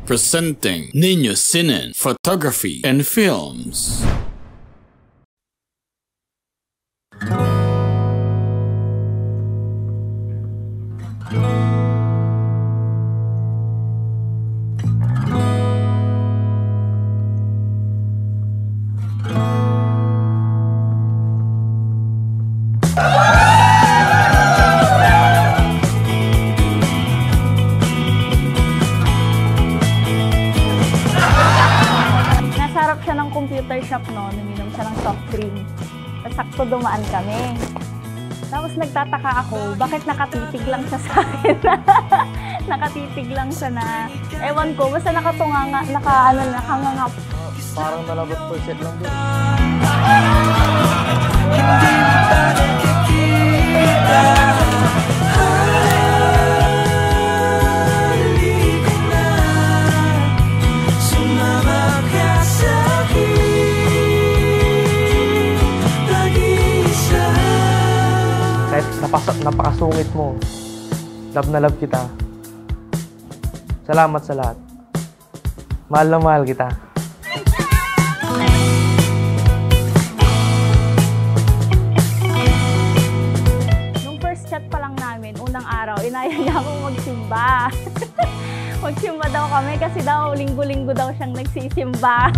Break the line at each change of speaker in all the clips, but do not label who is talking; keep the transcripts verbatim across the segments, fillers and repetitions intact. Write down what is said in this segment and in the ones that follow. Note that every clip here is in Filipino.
Presenting Niño Cine Photography and Films.
Siya ng computer shop, no, naminom siya ng soft drink. Tapos sakto dumaan kami. Tapos nagtataka ako, bakit nakatitig lang siya sa akin? Nakatitig lang siya na, ewan ko, basta nakatunganga, naka, ano, nakangangap.
Parang nalabot po set lang din. Napas napakasungit mo. Love na love kita. Salamat sa lahat. Mahal na mahal kita.
Nung first chat pa lang namin, unang araw, inaya niya akong magsimba. Magsimba daw kami kasi daw linggo-linggo daw siyang nagsisimba.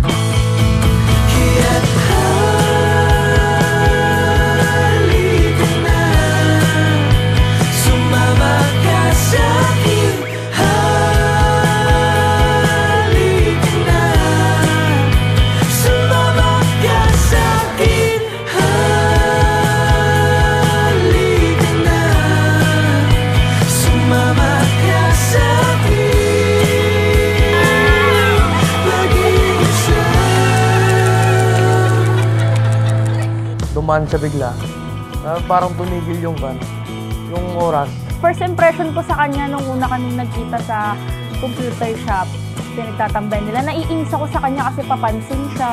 Dumaan siya bigla. Uh, parang tumigil yung van, yung oras.
First impression ko sa kanya nung una kaming nagkita sa computer shop, pinagtatambay nila, naiinis ako sa kanya kasi papansin siya.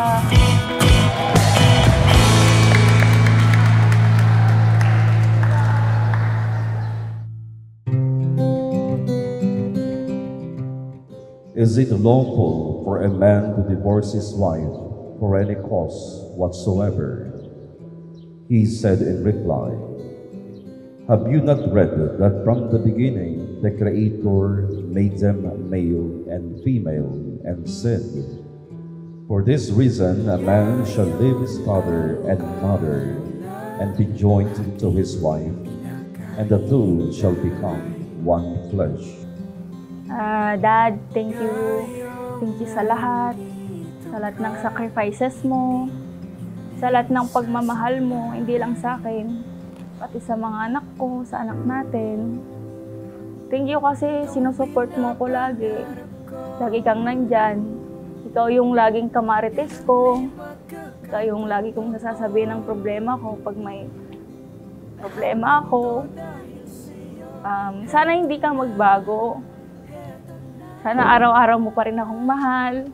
Is it lawful for a man to divorce his wife for any cause whatsoever? He said in reply, have you not read that from the beginning the Creator made them male and female and said, for this reason a man shall leave his father and mother and be joined to his wife, and the two shall become one flesh.
Uh, Dad, thank you. Thank you sa lahat. Sa lahat ng sacrifices mo. Sa lahat ng pagmamahal mo, hindi lang sa akin, pati sa mga anak ko, sa anak natin. Thank you kasi sinusupport mo ko lagi. Lagi kang nandyan. Ikaw yung laging kamarites ko. Ikaw yung lagi kong nasasabihin ng problema ko pag may problema ako. Um, sana hindi ka magbago. Sana araw-araw mo pa rin akong mahal.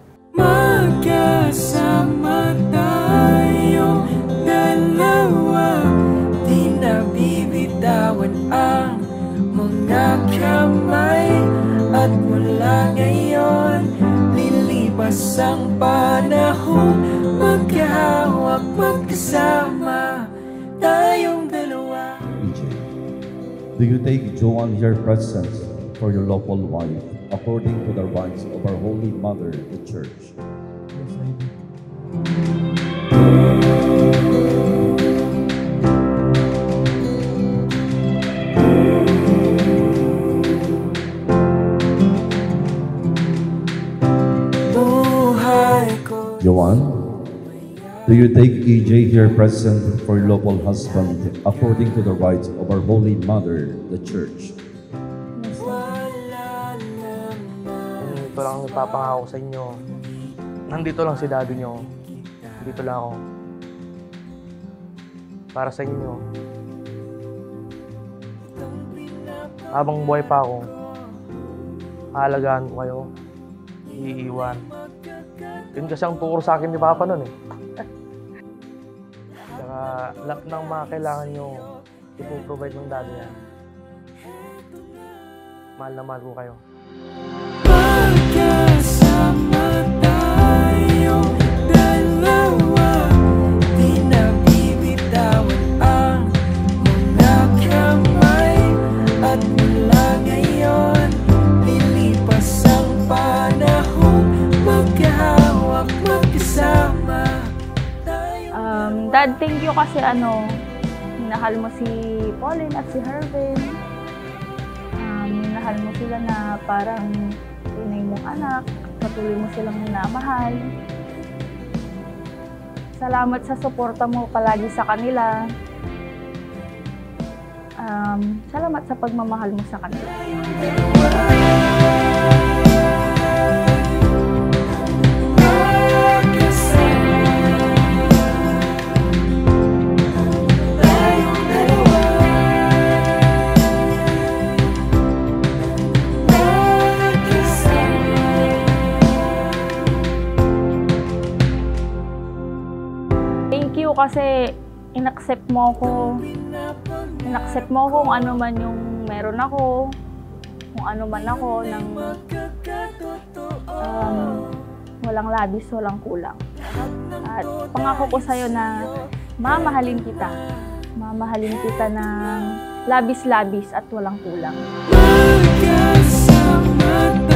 Magkasama tayo dalawa, di nabibitawan ang mga kamay. At mula ngayon, lilipas ang panahon, magkahawak, magkasama tayong dalawa.
E J, do you take Joanne here present for your lawful wife, according to the rites of our Holy Mother, the Church?
Yes, I do.
Joanne, do you take E J here present for your lawful husband, according to the rites of our Holy Mother, the Church?
Ito lang ang ipapangako sa inyo. Nandito lang si daddy nyo. Dito lang ako. Para sa inyo. Habang buhay pa ako, aalagaan ko kayo. Iiwan. Yun kasi ang turo sa akin ni Papa nun eh. Saka lahat ng mga kailangan nyo, ipoprovide ng daddy yan. Mahal na mahal ko kayo.
Podcast.
Dad, thank you kasi ano, minahal mo si Pauline at si Hervin. Um, minahal mo sila na parang tunay mong anak. Patuloy mo silang minamahal. Salamat sa suporta mo palagi sa kanila. Um, salamat sa pagmamahal mo sa kanila. Thank you kasi inaccept mo ako. Inaccept mo ako kung ano man yung meron ako. Kung ano man ako ng um, walang labis, walang kulang. At pangako ko sa'yo na mamahalin kita. Mamahalin kita ng labis-labis at walang kulang.
Magkasama